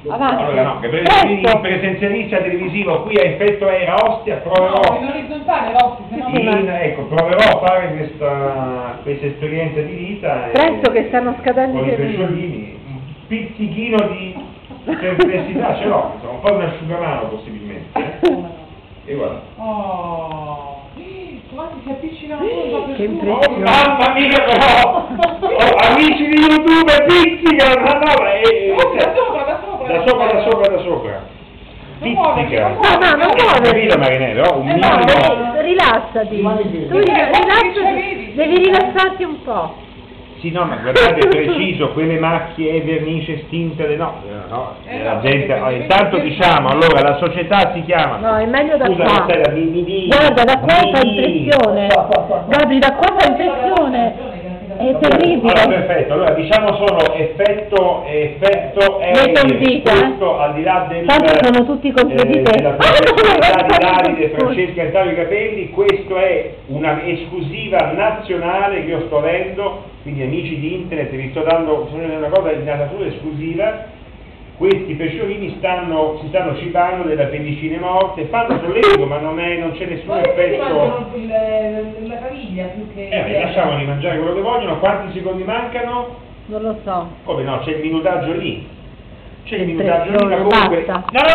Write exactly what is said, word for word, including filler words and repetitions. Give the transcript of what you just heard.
Avanti. Allora no, che Presto. il presenzialista televisivo qui a effetto era Ostia, proverò. No, in orizzontale, Rossi, se no... In, ecco, proverò a fare questa, questa esperienza di vita. Presto e, che stanno scadendo con i i termini. pesciolini, un pizzichino di perplessità ce l'ho, insomma, un po' di un asciugamano possibilmente. Eh? E guarda. Oh, quanti si avvicinano ancora per Che su. impressione. Oh, mamma mia però! Oh, amici di YouTube, pizzica! No, no, eh, Oh, da sopra, da sopra. da sopra, da sopra, da sopra. Pizzica. No, no, non muoverti. Capito Marinè, però un Eh, minimo. No, rilassati. Tu ri- rilassati, devi rilassarti un po'. Sì, no, ma guardate, è preciso, quelle macchie e vernice stinte, no, no, Eh, la no, gente, perché- oh, intanto diciamo, allora, la società si chiama, No, è meglio da scusa, qua. Rossella, mi, mi dici, Guarda, da qua fa mi- impressione. Gabri, da qua fa impressione. È terribile. Allora, perfetto, allora diciamo solo effetto, effetto Non sentite, eh? questo al di là del, Tanto sono tutti contro di te. della professionalità di Davide, Francesca e Taglio i capelli, questo è una esclusiva nazionale che io sto avendo, quindi amici di internet vi sto dando una cosa di natura esclusiva. Questi pesciolini stanno, si stanno cibando della pellicine morte, fanno solletico ma non, è, non c'è nessun Ma perché si effetto. mangiano il- la caviglia più che... Eh, beh, lasciamoli mangiare quello che vogliono, quanti secondi mancano? Non lo so. Come no, c'è il minutaggio lì. C'è il minutaggio lì, ma Impressione, comunque... basta. No, no,